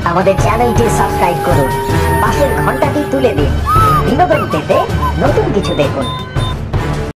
আমাদের চ্যানেলটি সাবস্ক্রাইব করুন, পাশের ঘন্টাটি তুলে দিন। বিনোদন পেতে নতুন কিছু দেখুন।